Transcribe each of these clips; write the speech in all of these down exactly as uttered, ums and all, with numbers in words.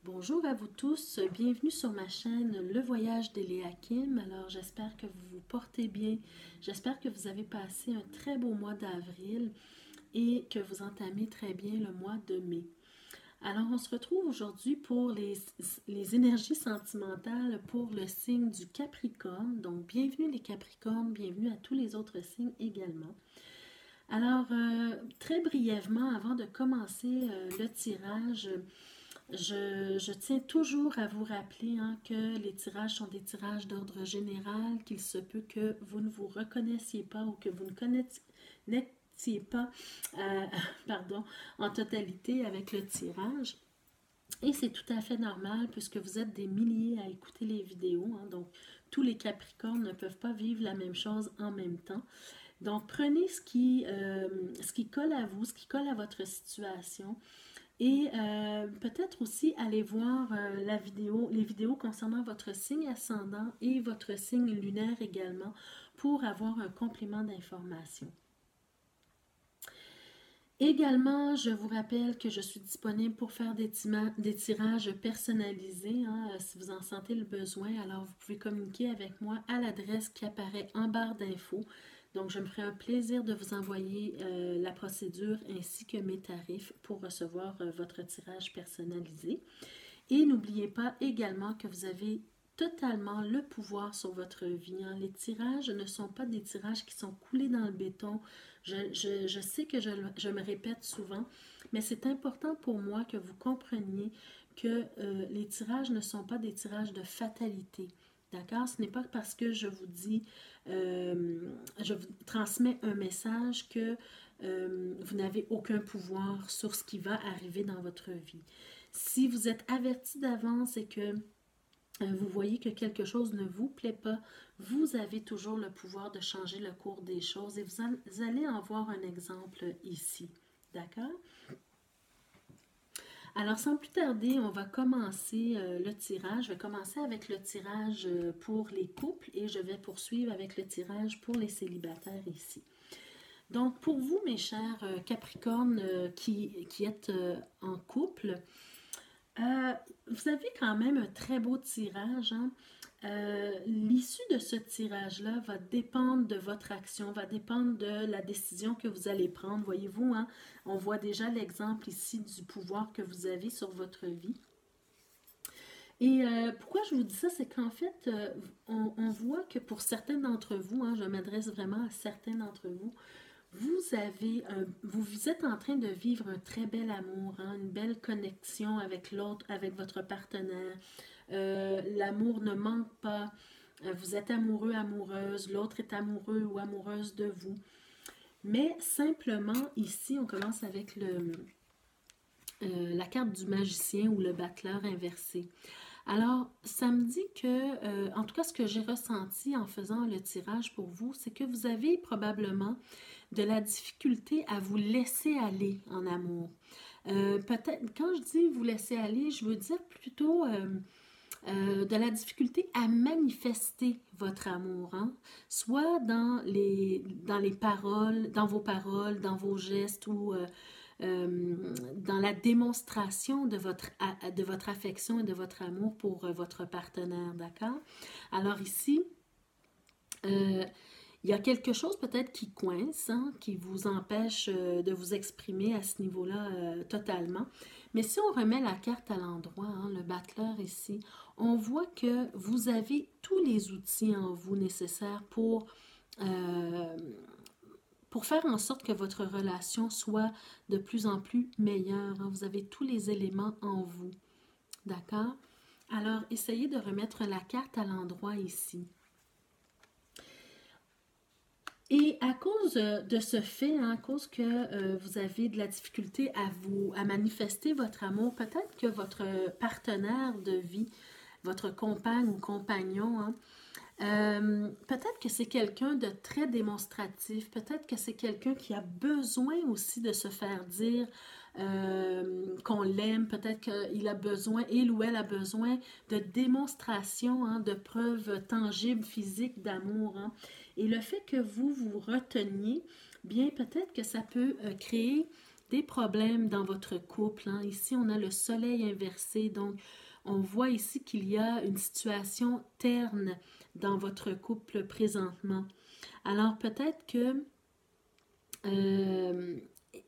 Bonjour à vous tous, bienvenue sur ma chaîne Le Voyage d'Eléa Kim. Alors j'espère que vous vous portez bien, j'espère que vous avez passé un très beau mois d'avril et que vous entamez très bien le mois de mai. Alors on se retrouve aujourd'hui pour les, les énergies sentimentales pour le signe du Capricorne. Donc bienvenue les Capricornes, bienvenue à tous les autres signes également. Alors euh, très brièvement, avant de commencer euh, le tirage, Je, je tiens toujours à vous rappeler hein, que les tirages sont des tirages d'ordre général, qu'il se peut que vous ne vous reconnaissiez pas ou que vous ne connectiez pas euh, pardon, en totalité avec le tirage. Et c'est tout à fait normal puisque vous êtes des milliers à écouter les vidéos. Hein, donc, tous les Capricornes ne peuvent pas vivre la même chose en même temps. Donc, prenez ce qui, euh, ce qui colle à vous, ce qui colle à votre situation. Et euh, peut-être aussi aller voir euh, la vidéo, les vidéos concernant votre signe ascendant et votre signe lunaire également pour avoir un complément d'information. Également, je vous rappelle que je suis disponible pour faire des, des tirages personnalisés. Hein, si vous en sentez le besoin, alors vous pouvez communiquer avec moi à l'adresse qui apparaît en barre d'infos. Donc, je me ferai un plaisir de vous envoyer euh, la procédure ainsi que mes tarifs pour recevoir euh, votre tirage personnalisé. Et n'oubliez pas également que vous avez totalement le pouvoir sur votre vie. Hein. Les tirages ne sont pas des tirages qui sont coulés dans le béton. Je, je, je sais que je, je, me répète souvent, mais c'est important pour moi que vous compreniez que euh, les tirages ne sont pas des tirages de fatalité. D'accord? Ce n'est pas parce que je vous dis, euh, je vous transmets un message que euh, vous n'avez aucun pouvoir sur ce qui va arriver dans votre vie. Si vous êtes averti d'avance et que vous voyez que quelque chose ne vous plaît pas, vous avez toujours le pouvoir de changer le cours des choses et vous allez en voir un exemple ici. D'accord? Alors, sans plus tarder, on va commencer euh, le tirage. Je vais commencer avec le tirage pour les couples et je vais poursuivre avec le tirage pour les célibataires ici. Donc, pour vous, mes chers euh, Capricornes euh, qui, qui êtes euh, en couple, euh, vous avez quand même un très beau tirage. Hein? Euh, l'issue de ce tirage-là va dépendre de votre action, va dépendre de la décision que vous allez prendre. Voyez-vous, hein? On voit déjà l'exemple ici du pouvoir que vous avez sur votre vie. Et euh, pourquoi je vous dis ça, c'est qu'en fait, euh, on, on voit que pour certains d'entre vous, hein, je m'adresse vraiment à certains d'entre vous, vous avez, un, vous êtes en train de vivre un très bel amour, hein, une belle connexion avec l'autre, avec votre partenaire. Euh, l'amour ne manque pas. Vous êtes amoureux, amoureuse. L'autre est amoureux ou amoureuse de vous. Mais simplement, ici, on commence avec le, euh, la carte du magicien ou le battleur inversé. Alors, ça me dit que, euh, en tout cas, ce que j'ai ressenti en faisant le tirage pour vous, c'est que vous avez probablement de la difficulté à vous laisser aller en amour. Euh, peut-être, quand je dis vous laisser aller, je veux dire plutôt euh, euh, de la difficulté à manifester votre amour, hein? Soit dans les, dans les paroles, dans vos paroles, dans vos gestes ou euh, euh, dans la démonstration de votre, de votre affection et de votre amour pour euh, votre partenaire, d'accord? Alors ici, euh, il y a quelque chose peut-être qui coince, hein, qui vous empêche euh, de vous exprimer à ce niveau-là euh, totalement. Mais si on remet la carte à l'endroit, hein, le battleur ici, on voit que vous avez tous les outils en vous nécessaires pour, euh, pour faire en sorte que votre relation soit de plus en plus meilleure. Hein. Vous avez tous les éléments en vous. D'accord? Alors, essayez de remettre la carte à l'endroit ici. Et à cause de ce fait, hein, à cause que euh, vous avez de la difficulté à vous à manifester votre amour, peut-être que votre partenaire de vie, votre compagne ou compagnon, hein, euh, peut-être que c'est quelqu'un de très démonstratif, peut-être que c'est quelqu'un qui a besoin aussi de se faire dire euh, qu'on l'aime, peut-être qu'il a besoin, il ou elle a besoin de démonstration, hein, de preuves tangibles, physiques d'amour. Hein. Et le fait que vous vous reteniez, bien peut-être que ça peut euh, créer des problèmes dans votre couple. Hein. Ici, on a le soleil inversé, donc on voit ici qu'il y a une situation terne dans votre couple présentement. Alors peut-être que euh,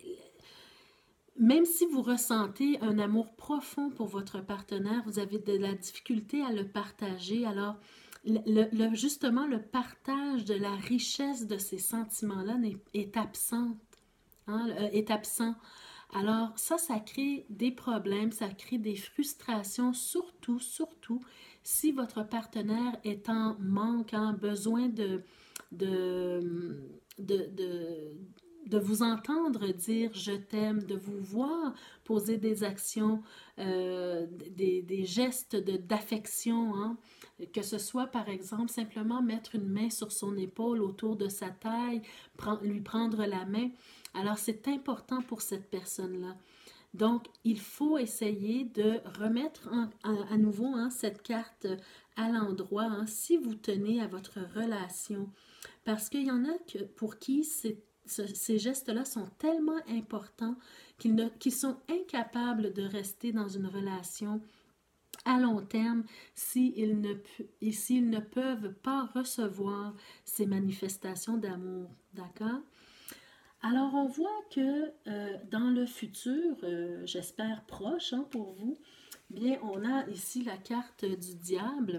même si vous ressentez un amour profond pour votre partenaire, vous avez de la difficulté à le partager. Alors, le, le, justement, le partage de la richesse de ces sentiments-là est, est absent. Hein, est absent. Alors, ça, ça crée des problèmes, ça crée des frustrations, surtout, surtout, si votre partenaire est en manque, en besoin de, de, de, de de vous entendre dire « je t'aime », de vous voir poser des actions, euh, des, des gestes de, d'affection, hein? Que ce soit par exemple simplement mettre une main sur son épaule autour de sa taille, prend, lui prendre la main. Alors c'est important pour cette personne-là. Donc il faut essayer de remettre en, en, à nouveau hein, cette carte à l'endroit hein, si vous tenez à votre relation. Parce qu'il y en a que, pour qui c'est ces gestes-là sont tellement importants qu'ils, ne, qu'ils sont incapables de rester dans une relation à long terme s'ils ne, s'ils ne peuvent pas recevoir ces manifestations d'amour. D'accord? Alors, on voit que euh, dans le futur, euh, j'espère proche hein, pour vous, bien, on a ici la carte du diable.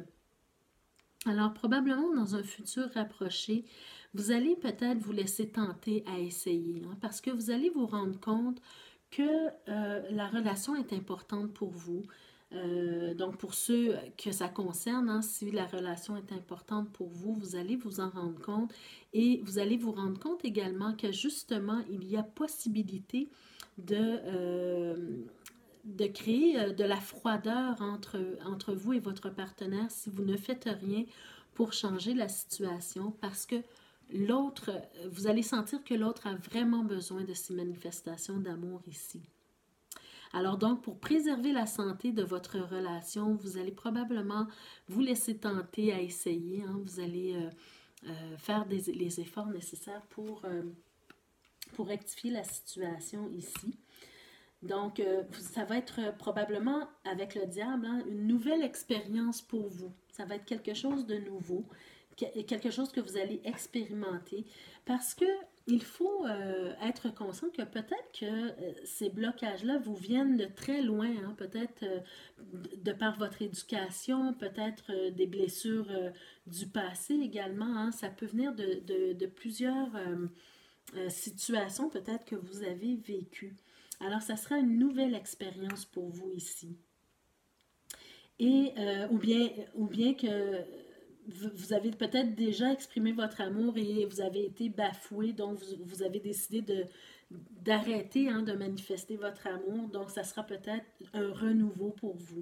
Alors, probablement dans un futur rapproché, vous allez peut-être vous laisser tenter à essayer, hein, parce que vous allez vous rendre compte que euh, la relation est importante pour vous. Euh, donc, pour ceux que ça concerne, hein, si la relation est importante pour vous, vous allez vous en rendre compte et vous allez vous rendre compte également que justement, il y a possibilité de... Euh, de créer de la froideur entre, entre vous et votre partenaire si vous ne faites rien pour changer la situation parce que l'autre, vous allez sentir que l'autre a vraiment besoin de ces manifestations d'amour ici. Alors donc, pour préserver la santé de votre relation, vous allez probablement vous laisser tenter à essayer. Hein, vous allez euh, euh, faire des, les efforts nécessaires pour, euh, pour rectifier la situation ici. Donc, euh, ça va être euh, probablement, avec le diable, hein, une nouvelle expérience pour vous. Ça va être quelque chose de nouveau, quelque chose que vous allez expérimenter, parce que il faut euh, être conscient que peut-être que euh, ces blocages-là vous viennent de très loin, hein, peut-être euh, de par votre éducation, peut-être euh, des blessures euh, du passé également. Hein, ça peut venir de, de, de plusieurs euh, euh, situations peut-être que vous avez vécues. Alors, ça sera une nouvelle expérience pour vous ici. Et, euh, ou, bien, ou bien que vous avez peut-être déjà exprimé votre amour et vous avez été bafoué, donc vous, vous avez décidé de, d'arrêter hein, de manifester votre amour. Donc, ça sera peut-être un renouveau pour vous.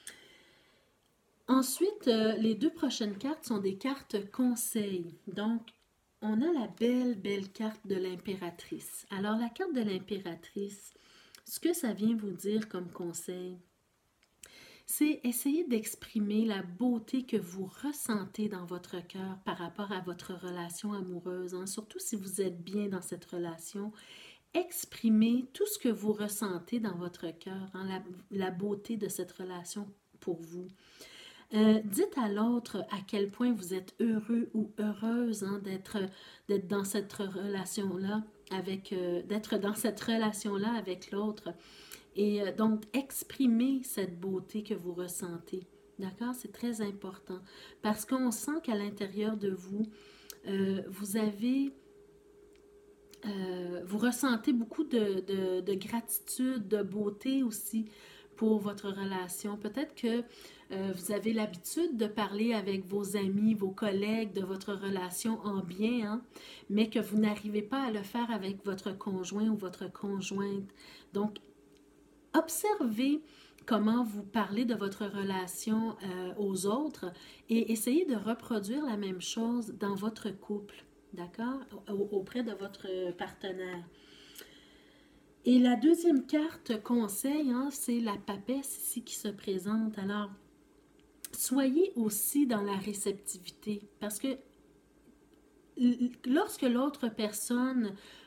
Ensuite, euh, les deux prochaines cartes sont des cartes conseils. Donc, on a la belle, belle carte de l'impératrice. Alors, la carte de l'impératrice, ce que ça vient vous dire comme conseil, c'est essayer d'exprimer la beauté que vous ressentez dans votre cœur par rapport à votre relation amoureuse. Hein. Surtout si vous êtes bien dans cette relation, exprimez tout ce que vous ressentez dans votre cœur, hein, la, la beauté de cette relation pour vous. Euh, dites à l'autre à quel point vous êtes heureux ou heureuse hein, d'être, d'être dans cette relation-là, avec, euh, d'être dans cette relation-là avec l'autre. Et euh, donc, exprimez cette beauté que vous ressentez. D'accord? C'est très important. Parce qu'on sent qu'à l'intérieur de vous, euh, vous avez... Euh, vous ressentez beaucoup de, de, de gratitude, de beauté aussi pour votre relation. Peut-être que euh, vous avez l'habitude de parler avec vos amis, vos collègues de votre relation en bien, hein, mais que vous n'arrivez pas à le faire avec votre conjoint ou votre conjointe. Donc, observez comment vous parlez de votre relation euh, aux autres et essayez de reproduire la même chose dans votre couple. D'accord? Auprès de votre partenaire. Et la deuxième carte conseil, hein, c'est la papesse ici qui se présente. Alors, soyez aussi dans la réceptivité parce que lorsque l'autre personne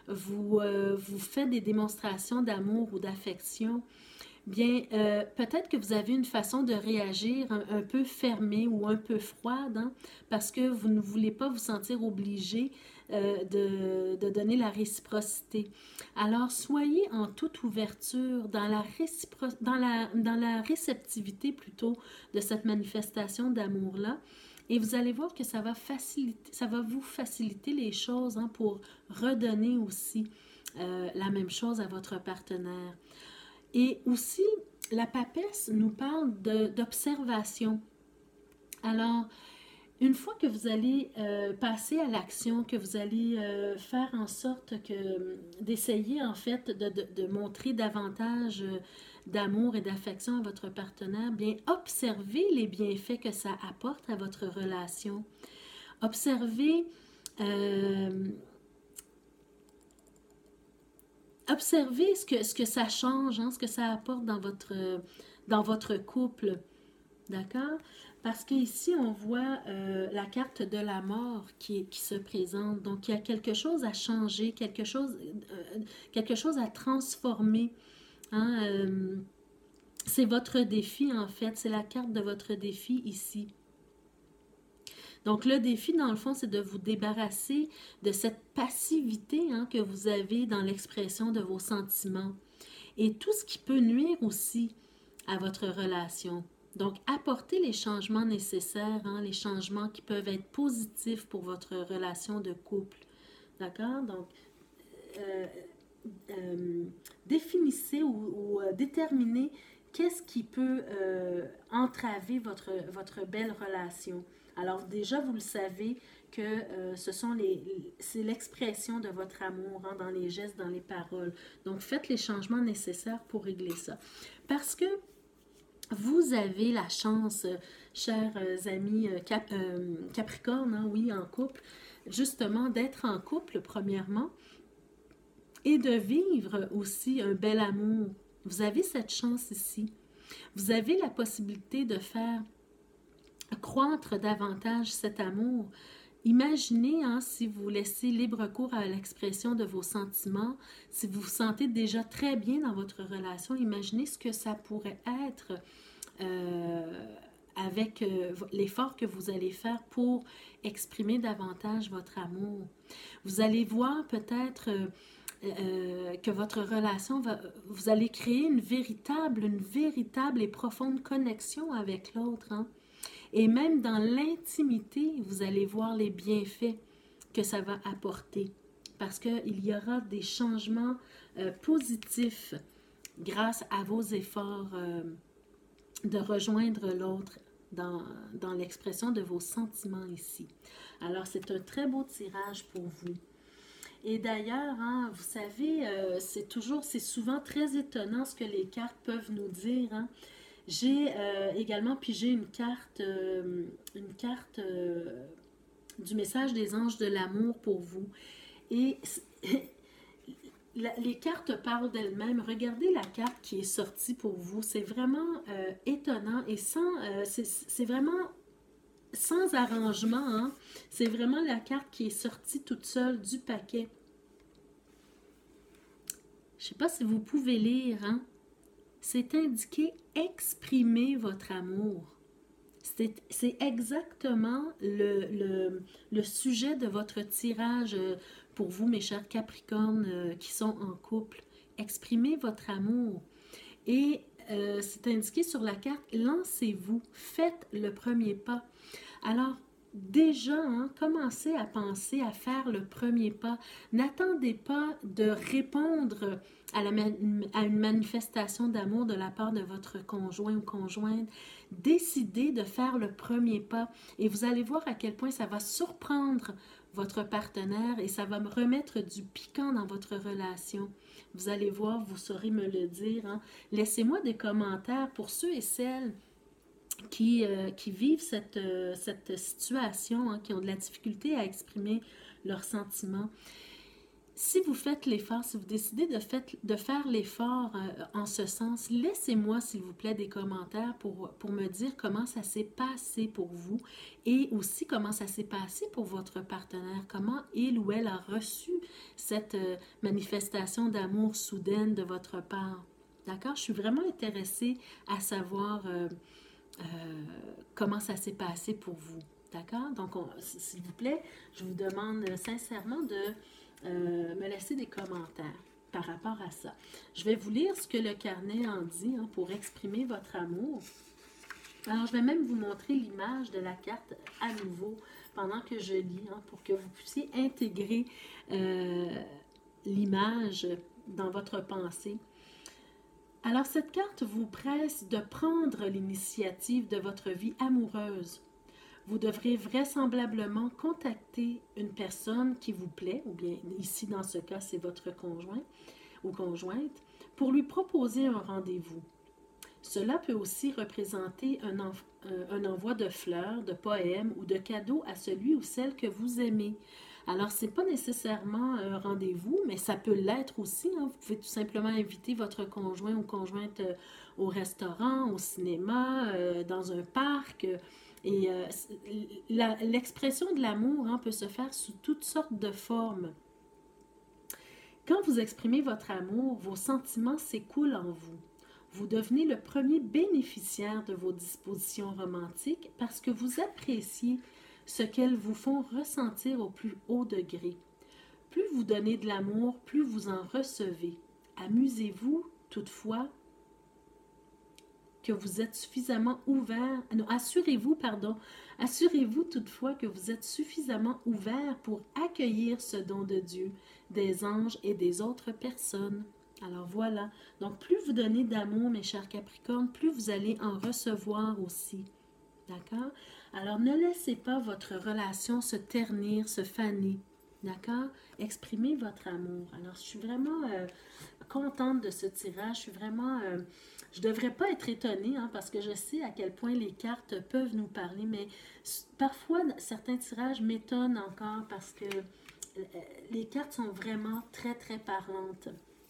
vous, euh, vous faites des démonstrations d'amour ou d'affection, bien, euh, peut-être que vous avez une façon de réagir un, un peu fermée ou un peu froide, hein, parce que vous ne voulez pas vous sentir obligé euh, de, de donner la réciprocité. Alors, soyez en toute ouverture, dans la, récipro dans la, dans la réceptivité plutôt de cette manifestation d'amour-là. Et vous allez voir que ça va, faciliter, ça va vous faciliter les choses, hein, pour redonner aussi euh, la même chose à votre partenaire. Et aussi, la papesse nous parle d'observation. Alors, une fois que vous allez euh, passer à l'action, que vous allez euh, faire en sorte que d'essayer en fait de, de, de montrer davantage d'amour et d'affection à votre partenaire, bien observez les bienfaits que ça apporte à votre relation. Observez euh, Observez ce que, ce que ça change, hein, ce que ça apporte dans votre, dans votre couple. D'accord? Parce qu'ici, on voit euh, la carte de la mort qui, qui se présente. Donc, il y a quelque chose à changer, quelque chose, euh, quelque chose à transformer. Hein? Euh, c'est votre défi, en fait. C'est la carte de votre défi ici. Donc, le défi, dans le fond, c'est de vous débarrasser de cette passivité, hein, que vous avez dans l'expression de vos sentiments et tout ce qui peut nuire aussi à votre relation. Donc, apportez les changements nécessaires, hein, les changements qui peuvent être positifs pour votre relation de couple. D'accord? Donc, euh, euh, définissez ou, ou euh, déterminez qu'est-ce qui peut euh, entraver votre, votre belle relation. Alors déjà, vous le savez que euh, ce sont les, c'est l'expression de votre amour, hein, dans les gestes, dans les paroles. Donc, faites les changements nécessaires pour régler ça. Parce que vous avez la chance, chers amis Cap, euh, Capricorne, hein, oui, en couple, justement d'être en couple, premièrement, et de vivre aussi un bel amour. Vous avez cette chance ici. Vous avez la possibilité de faire croître davantage cet amour. Imaginez, hein, si vous laissez libre cours à l'expression de vos sentiments, si vous vous sentez déjà très bien dans votre relation, imaginez ce que ça pourrait être euh, avec euh, l'effort que vous allez faire pour exprimer davantage votre amour. Vous allez voir peut-être euh, euh, que votre relation va, vous allez créer une véritable, une véritable et profonde connexion avec l'autre, hein? Et même dans l'intimité, vous allez voir les bienfaits que ça va apporter. Parce qu'il y aura des changements euh, positifs grâce à vos efforts euh, de rejoindre l'autre dans, dans l'expression de vos sentiments ici. Alors, c'est un très beau tirage pour vous. Et d'ailleurs, hein, vous savez, euh, c'est toujours, c'est souvent très étonnant ce que les cartes peuvent nous dire, hein. J'ai euh, également pigé une carte, euh, une carte euh, du message des anges de l'amour pour vous. Et la, les cartes parlent d'elles-mêmes. Regardez la carte qui est sortie pour vous. C'est vraiment euh, étonnant et sans, euh, c'est vraiment sans arrangement, hein? C'est vraiment la carte qui est sortie toute seule du paquet. Je ne sais pas si vous pouvez lire, hein? C'est indiqué « Exprimer votre amour ». C'est exactement le, le, le sujet de votre tirage pour vous, mes chers Capricornes euh, qui sont en couple. Exprimez votre amour. Et euh, c'est indiqué sur la carte « Lancez-vous, faites le premier pas ». Alors, déjà, hein, commencez à penser à faire le premier pas. N'attendez pas de répondre à, la, à une manifestation d'amour de la part de votre conjoint ou conjointe. Décidez de faire le premier pas et vous allez voir à quel point ça va surprendre votre partenaire et ça va me remettre du piquant dans votre relation. Vous allez voir, vous saurez me le dire, hein. Laissez-moi des commentaires pour ceux et celles Qui, euh, qui vivent cette, euh, cette situation, hein, qui ont de la difficulté à exprimer leurs sentiments. Si vous faites l'effort, si vous décidez de, fait, de faire l'effort euh, en ce sens, laissez-moi, s'il vous plaît, des commentaires pour, pour me dire comment ça s'est passé pour vous et aussi comment ça s'est passé pour votre partenaire, comment il ou elle a reçu cette euh, manifestation d'amour soudaine de votre part. D'accord? Je suis vraiment intéressée à savoir euh, euh, comment ça s'est passé pour vous. D'accord? Donc, on, s'il vous plaît, je vous demande sincèrement de euh, me laisser des commentaires par rapport à ça. Je vais vous lire ce que le carnet en dit hein, pour exprimer votre amour. Alors, je vais même vous montrer l'image de la carte à nouveau pendant que je lis hein, pour que vous puissiez intégrer euh, l'image dans votre pensée. Alors, cette carte vous presse de prendre l'initiative de votre vie amoureuse. Vous devrez vraisemblablement contacter une personne qui vous plaît, ou bien ici dans ce cas c'est votre conjoint ou conjointe, pour lui proposer un rendez-vous. Cela peut aussi représenter un, env un envoi de fleurs, de poèmes ou de cadeaux à celui ou celle que vous aimez. Alors, ce n'est pas nécessairement un rendez-vous, mais ça peut l'être aussi. Hein. Vous pouvez tout simplement inviter votre conjoint ou conjointe euh, au restaurant, au cinéma, euh, dans un parc. Et euh, l'expression de l'amour hein, peut se faire sous toutes sortes de formes. Quand vous exprimez votre amour, vos sentiments s'écoulent en vous. Vous devenez le premier bénéficiaire de vos dispositions romantiques parce que vous appréciez ce qu'elles vous font ressentir au plus haut degré. Plus vous donnez de l'amour, plus vous en recevez. Amusez-vous toutefois que vous êtes suffisamment ouvert, non, assurez-vous, pardon, assurez-vous toutefois que vous êtes suffisamment ouvert pour accueillir ce don de Dieu, des anges et des autres personnes. Alors voilà, donc plus vous donnez d'amour, mes chers Capricornes, plus vous allez en recevoir aussi. D'accord? Alors ne laissez pas votre relation se ternir, se faner. D'accord? Exprimez votre amour. Alors je suis vraiment euh, contente de ce tirage. Je suis vraiment... Euh, je ne devrais pas être étonnée hein, parce que je sais à quel point les cartes peuvent nous parler, mais parfois certains tirages m'étonnent encore parce que euh, les cartes sont vraiment très très parlantes.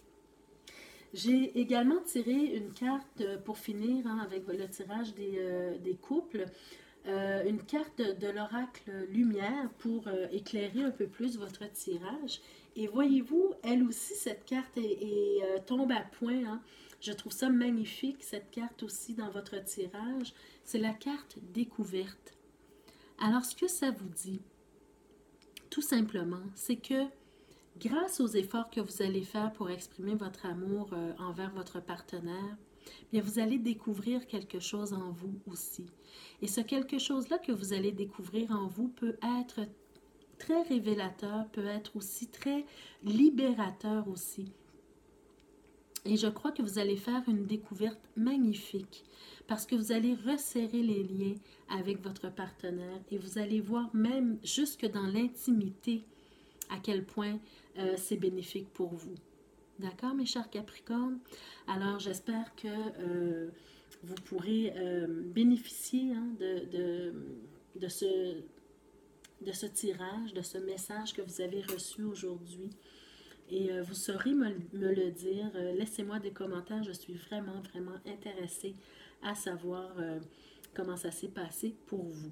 J'ai également tiré une carte pour finir hein, avec le tirage des, euh, des couples, euh, une carte de, de l'oracle lumière pour euh, éclairer un peu plus votre tirage. Et voyez-vous, elle aussi, cette carte est, est, euh, tombe à point. Hein. Je trouve ça magnifique, cette carte aussi dans votre tirage. C'est la carte découverte. Alors, ce que ça vous dit, tout simplement, c'est que grâce aux efforts que vous allez faire pour exprimer votre amour euh, envers votre partenaire, bien vous allez découvrir quelque chose en vous aussi. Et ce quelque chose-là que vous allez découvrir en vous peut être très révélateur, peut être aussi très libérateur aussi. Et je crois que vous allez faire une découverte magnifique parce que vous allez resserrer les liens avec votre partenaire et vous allez voir même jusque dans l'intimité à quel point euh, c'est bénéfique pour vous. D'accord, mes chers Capricornes? Alors, j'espère que euh, vous pourrez euh, bénéficier hein, de, de, de, ce, de ce tirage, de ce message que vous avez reçu aujourd'hui. Et euh, vous saurez me, me le dire. Euh, Laissez-moi des commentaires. Je suis vraiment, vraiment intéressée à savoir euh, comment ça s'est passé pour vous.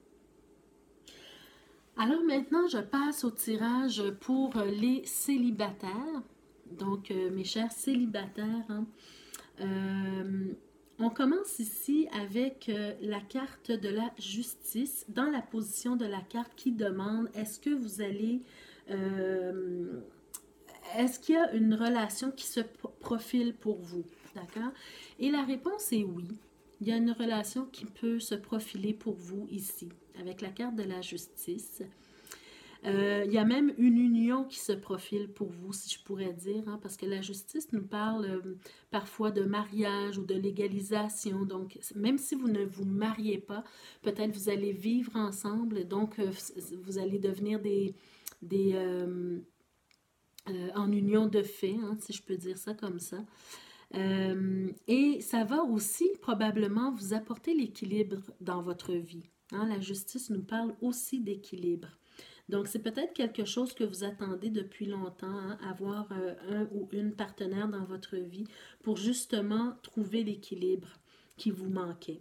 Alors maintenant, je passe au tirage pour les célibataires. Donc, euh, mes chers célibataires, hein, euh, on commence ici avec euh, la carte de la justice, dans la position de la carte qui demande, est-ce que vous allez... Euh, est-ce qu'il y a une relation qui se profile pour vous? D'accord? Et la réponse est oui. Il y a une relation qui peut se profiler pour vous ici, avec la carte de la justice. Euh, il y a même une union qui se profile pour vous, si je pourrais dire, hein, parce que la justice nous parle euh, parfois de mariage ou de légalisation. Donc, même si vous ne vous mariez pas, peut-être vous allez vivre ensemble, donc euh, vous allez devenir des... des euh, euh, en union de fait, hein, si je peux dire ça comme ça. Euh, et ça va aussi probablement vous apporter l'équilibre dans votre vie. Hein, la justice nous parle aussi d'équilibre. Donc, c'est peut-être quelque chose que vous attendez depuis longtemps, hein, avoir euh, un ou une partenaire dans votre vie pour justement trouver l'équilibre qui vous manquait.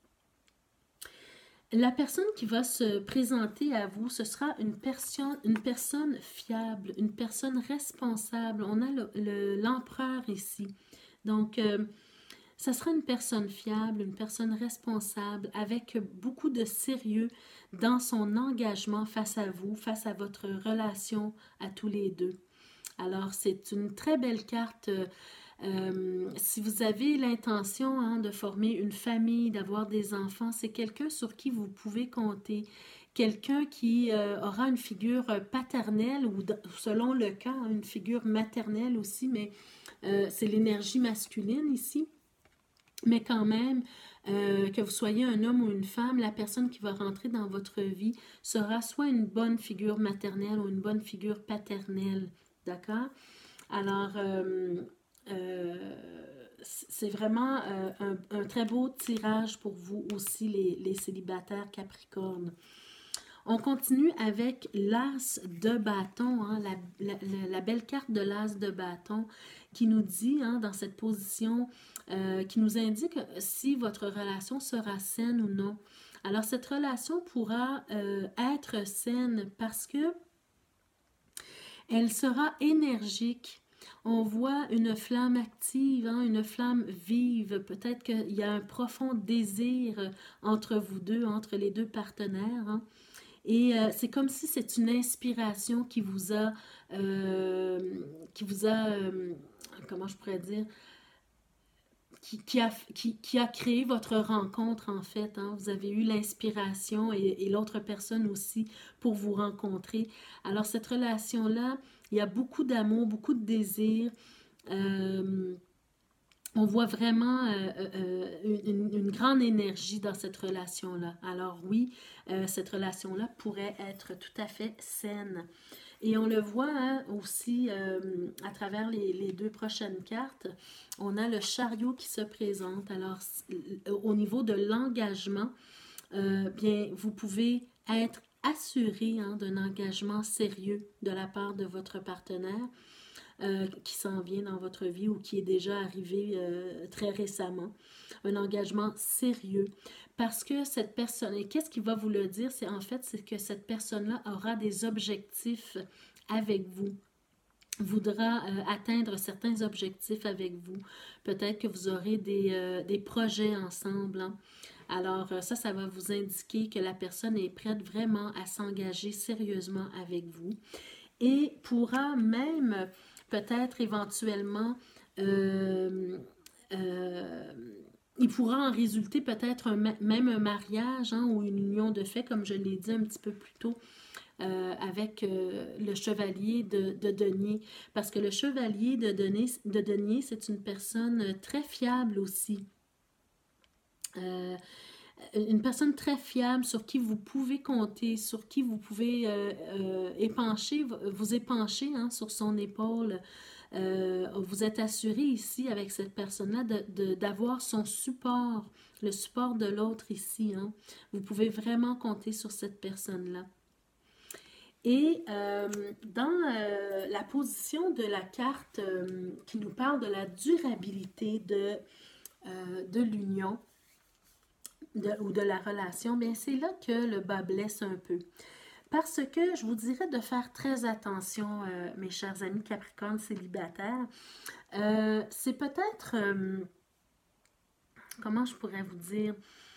La personne qui va se présenter à vous, ce sera une personne, une personne fiable, une personne responsable. On a le- le- l'empereur ici. Donc, euh, ça sera une personne fiable, une personne responsable, avec beaucoup de sérieux dans son engagement face à vous, face à votre relation à tous les deux. Alors, c'est une très belle carte. Euh, euh, si vous avez l'intention hein, de former une famille, d'avoir des enfants, c'est quelqu'un sur qui vous pouvez compter. Quelqu'un qui euh, aura une figure paternelle ou, selon le cas, une figure maternelle aussi, mais euh, c'est l'énergie masculine ici. Mais quand même, euh, que vous soyez un homme ou une femme, la personne qui va rentrer dans votre vie sera soit une bonne figure maternelle ou une bonne figure paternelle. D'accord? Alors, euh, euh, c'est vraiment euh, un, un très beau tirage pour vous aussi, les, les célibataires Capricorne. On continue avec l'as de bâton, hein, la, la, la, belle carte de l'as de bâton qui nous dit, hein, dans cette position, euh, qui nous indique si votre relation sera saine ou non. Alors, cette relation pourra euh, être saine parce que elle sera énergique. On voit une flamme active, hein, une flamme vive. Peut-être qu'il y a un profond désir entre vous deux, entre les deux partenaires. Hein. Et euh, c'est comme si c'est une inspiration qui vous a, euh, qui vous a, euh, comment je pourrais dire, qui, qui, a, qui, qui a créé votre rencontre en fait. Hein. Vous avez eu l'inspiration et, et l'autre personne aussi pour vous rencontrer. Alors cette relation-là, il y a beaucoup d'amour, beaucoup de désir. Euh, on voit vraiment euh, euh, une, une, grande énergie dans cette relation-là. Alors oui, euh, cette relation-là pourrait être tout à fait saine. Et on le voit hein, aussi euh, à travers les, les deux prochaines cartes. On a le chariot qui se présente. Alors, au niveau de l'engagement, euh, bien, vous pouvez être assuré hein, d'un engagement sérieux de la part de votre partenaire. Euh, qui s'en vient dans votre vie ou qui est déjà arrivé euh, très récemment. Un engagement sérieux. Parce que cette personne, et qu'est-ce qui va vous le dire? C'est en fait, c'est que cette personne-là aura des objectifs avec vous, voudra euh, atteindre certains objectifs avec vous. Peut-être que vous aurez des, euh, des projets ensemble. Hein? Alors ça, ça va vous indiquer que la personne est prête vraiment à s'engager sérieusement avec vous et pourra même peut-être éventuellement, euh, euh, il pourra en résulter peut-être un, même un mariage hein, ou une union de fait, comme je l'ai dit un petit peu plus tôt, euh, avec euh, le chevalier de, de denier. Parce que le chevalier de denier, de denier c'est une personne très fiable aussi. Euh, une personne très fiable sur qui vous pouvez compter, sur qui vous pouvez euh, euh, épancher, vous épancher hein, sur son épaule. Euh, vous êtes assuré ici avec cette personne-là d'avoir son support, le support de l'autre ici. Hein. Vous pouvez vraiment compter sur cette personne-là. Et euh, dans euh, la position de la carte euh, qui nous parle de la durabilité de, euh, de l'union, De, ou de la relation, bien c'est là que le bas blesse un peu. Parce que je vous dirais de faire très attention, euh, mes chers amis Capricorne célibataires. Euh, c'est peut-être, euh, comment je pourrais vous dire,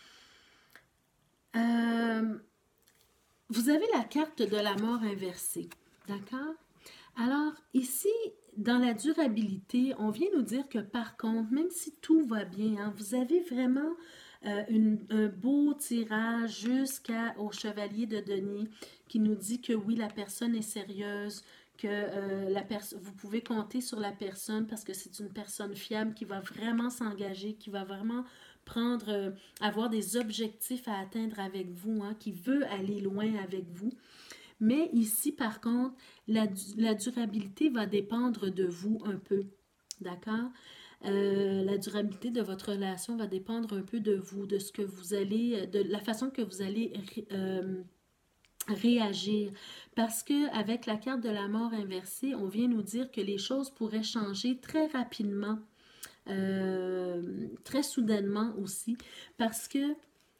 euh, vous avez la carte de la mort inversée, d'accord? Alors ici, dans la durabilité, on vient nous dire que par contre, même si tout va bien, hein, vous avez vraiment Euh, une, un beau tirage jusqu'au chevalier de denier qui nous dit que oui, la personne est sérieuse, que euh, la vous pouvez compter sur la personne parce que c'est une personne fiable qui va vraiment s'engager, qui va vraiment prendre, euh, avoir des objectifs à atteindre avec vous, hein, qui veut aller loin avec vous. Mais ici, par contre, la, la durabilité va dépendre de vous un peu, d'accord? Euh, la durabilité de votre relation va dépendre un peu de vous, de ce que vous allez, de la façon que vous allez euh, réagir. Parce que avec la carte de la mort inversée, on vient nous dire que les choses pourraient changer très rapidement, euh, très soudainement aussi, parce que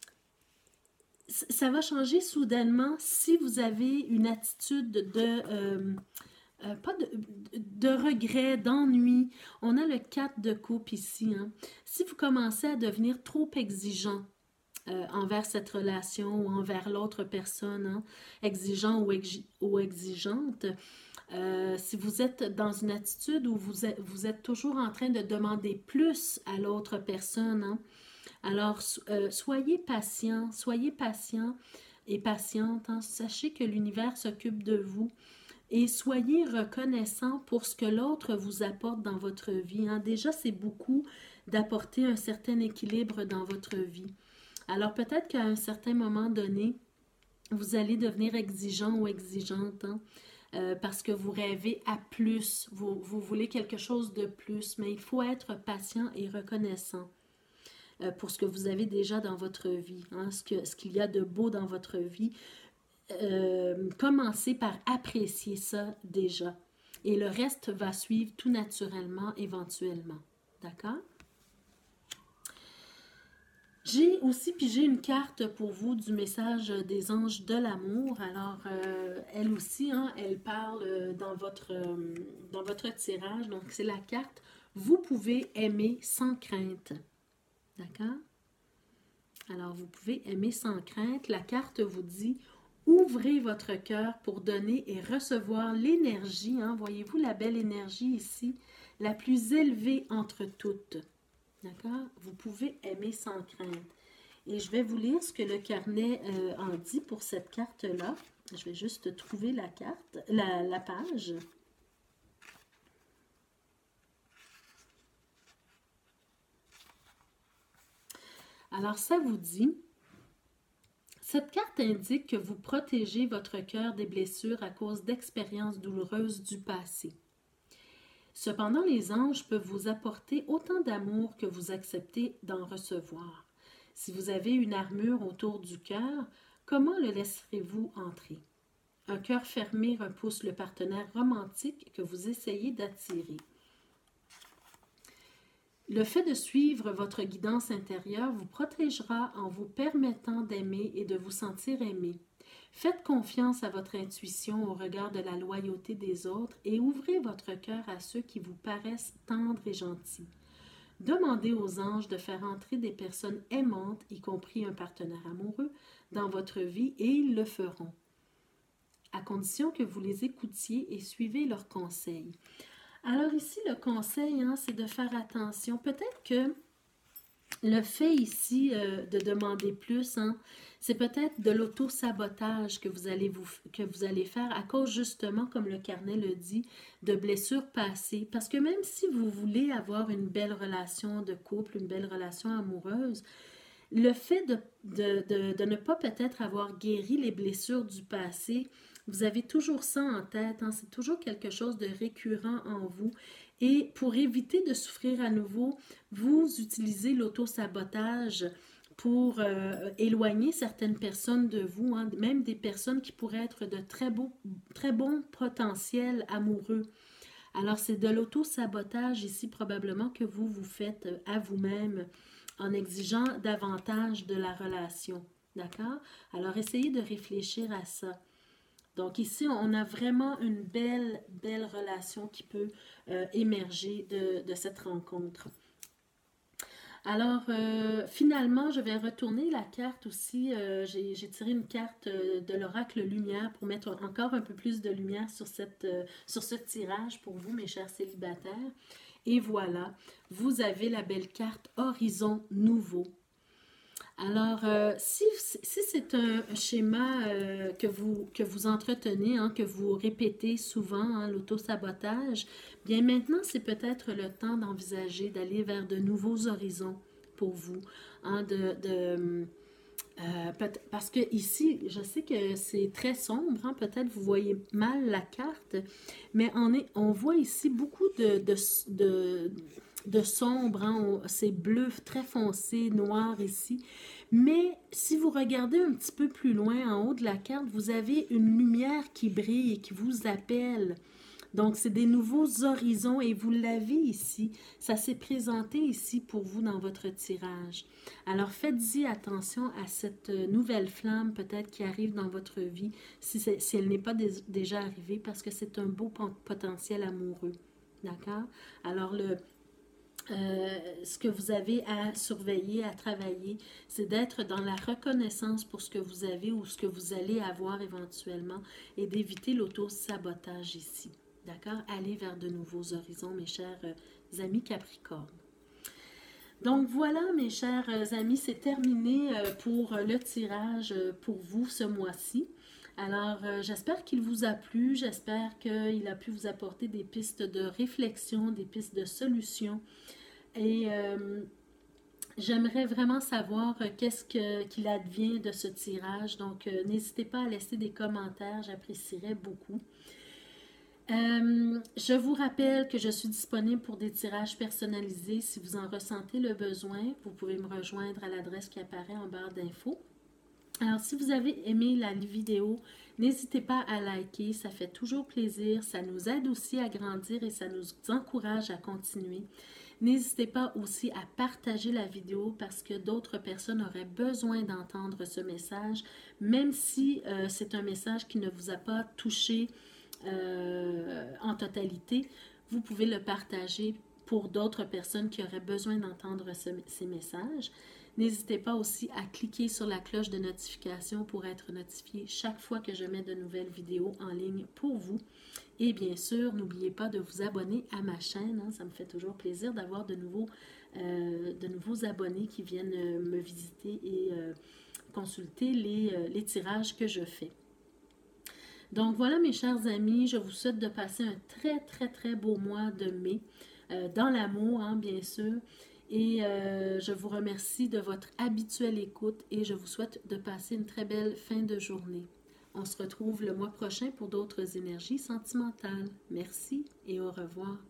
ça va changer soudainement si vous avez une attitude de... Euh, euh, pas de, de regret, d'ennui. On a le quatre de coupe ici. Hein. Si vous commencez à devenir trop exigeant, Euh, envers cette relation ou envers l'autre personne, hein, exigeant ou, exi ou exigeante. Euh, si vous êtes dans une attitude où vous êtes, vous êtes toujours en train de demander plus à l'autre personne, hein, alors euh, soyez patient, soyez patient et patiente. Hein, sachez que l'univers s'occupe de vous et soyez reconnaissant pour ce que l'autre vous apporte dans votre vie. Hein. Déjà, c'est beaucoup d'apporter un certain équilibre dans votre vie. Alors peut-être qu'à un certain moment donné, vous allez devenir exigeant ou exigeante hein, euh, parce que vous rêvez à plus, vous, vous voulez quelque chose de plus, mais il faut être patient et reconnaissant euh, pour ce que vous avez déjà dans votre vie, hein, ce que, ce qu'il y a de beau dans votre vie. Euh, commencez par apprécier ça déjà et le reste va suivre tout naturellement éventuellement. D'accord? J'ai aussi pigé une carte pour vous du message des anges de l'amour. Alors, euh, elle aussi, hein, elle parle dans votre, euh, dans votre tirage. Donc, c'est la carte « Vous pouvez aimer sans crainte ». D'accord? Alors, vous pouvez aimer sans crainte. La carte vous dit « Ouvrez votre cœur pour donner et recevoir l'énergie. Hein, » voyez-vous la belle énergie ici? La plus élevée entre toutes. D'accord? Vous pouvez aimer sans crainte. Et je vais vous lire ce que le carnet euh, en dit pour cette carte-là. Je vais juste trouver la carte, la, la page. Alors, ça vous dit, cette carte indique que vous protégez votre cœur des blessures à cause d'expériences douloureuses du passé. Cependant, les anges peuvent vous apporter autant d'amour que vous acceptez d'en recevoir. Si vous avez une armure autour du cœur, comment le laisserez-vous entrer? Un cœur fermé repousse le partenaire romantique que vous essayez d'attirer. Le fait de suivre votre guidance intérieure vous protégera en vous permettant d'aimer et de vous sentir aimé. Faites confiance à votre intuition au regard de la loyauté des autres et ouvrez votre cœur à ceux qui vous paraissent tendres et gentils. Demandez aux anges de faire entrer des personnes aimantes, y compris un partenaire amoureux, dans votre vie et ils le feront, à condition que vous les écoutiez et suivez leurs conseils. Alors ici, le conseil, hein, c'est de faire attention. Peut-être que le fait ici euh, de demander plus, hein, c'est peut-être de l'auto-sabotage que vous allez vous, que vous allez faire à cause justement, comme le carnet le dit, de blessures passées. Parce que même si vous voulez avoir une belle relation de couple, une belle relation amoureuse, le fait de, de, de, de ne pas peut-être avoir guéri les blessures du passé, vous avez toujours ça en tête, hein, c'est toujours quelque chose de récurrent en vous. Et pour éviter de souffrir à nouveau, vous utilisez l'auto-sabotage pour euh, éloigner certaines personnes de vous, hein, même des personnes qui pourraient être de très, beaux, très bons potentiels amoureux. Alors, c'est de l'auto-sabotage ici probablement que vous vous faites à vous-même en exigeant davantage de la relation. D'accord? Alors, essayez de réfléchir à ça. Donc ici, on a vraiment une belle, belle relation qui peut euh, émerger de, de cette rencontre. Alors, euh, finalement, je vais retourner la carte aussi. Euh, j'ai tiré une carte de l'oracle lumière pour mettre encore un peu plus de lumière sur, cette, euh, sur ce tirage pour vous, mes chers célibataires. Et voilà, vous avez la belle carte Horizon Nouveau. Alors, euh, si, si c'est un schéma euh, que, vous, que vous entretenez, hein, que vous répétez souvent, hein, l'auto-sabotage, bien maintenant, c'est peut-être le temps d'envisager d'aller vers de nouveaux horizons pour vous. Hein, de, de, euh, parce que ici, je sais que c'est très sombre, hein, peut-être vous voyez mal la carte, mais on, est, on voit ici beaucoup de... de, de de sombre, hein, c'est bleu très foncé, noir ici. Mais si vous regardez un petit peu plus loin en haut de la carte, vous avez une lumière qui brille et qui vous appelle. Donc, c'est des nouveaux horizons et vous l'avez ici. Ça s'est présenté ici pour vous dans votre tirage. Alors, faites-y attention à cette nouvelle flamme peut-être qui arrive dans votre vie, si, si elle n'est pas dé déjà arrivée, parce que c'est un beau potentiel amoureux. D'accord? Alors, le... Euh, ce que vous avez à surveiller, à travailler, c'est d'être dans la reconnaissance pour ce que vous avez ou ce que vous allez avoir éventuellement et d'éviter l'auto-sabotage ici. D'accord? Allez vers de nouveaux horizons, mes chers euh, amis Capricorne. Donc voilà, mes chers amis, c'est terminé pour le tirage pour vous ce mois-ci. Alors, euh, j'espère qu'il vous a plu, j'espère qu'il a pu vous apporter des pistes de réflexion, des pistes de solutions. Et euh, j'aimerais vraiment savoir qu'est-ce que, qu'il advient de ce tirage. Donc, euh, n'hésitez pas à laisser des commentaires, j'apprécierais beaucoup. Euh, je vous rappelle que je suis disponible pour des tirages personnalisés. Si vous en ressentez le besoin, vous pouvez me rejoindre à l'adresse qui apparaît en barre d'infos. Alors, si vous avez aimé la vidéo, n'hésitez pas à liker, ça fait toujours plaisir, ça nous aide aussi à grandir et ça nous encourage à continuer. N'hésitez pas aussi à partager la vidéo parce que d'autres personnes auraient besoin d'entendre ce message, même si euh, c'est un message qui ne vous a pas touché euh, en totalité, vous pouvez le partager pour d'autres personnes qui auraient besoin d'entendre ce, ces messages. N'hésitez pas aussi à cliquer sur la cloche de notification pour être notifié chaque fois que je mets de nouvelles vidéos en ligne pour vous. Et bien sûr, n'oubliez pas de vous abonner à ma chaîne. Hein, ça me fait toujours plaisir d'avoir de nouveaux, euh, de nouveaux abonnés qui viennent euh, me visiter et euh, consulter les, euh, les tirages que je fais. Donc voilà mes chers amis, je vous souhaite de passer un très très très beau mois de mai, euh, dans l'amour hein, bien sûr. Et euh, je vous remercie de votre habituelle écoute et je vous souhaite de passer une très belle fin de journée. On se retrouve le mois prochain pour d'autres énergies sentimentales. Merci et au revoir.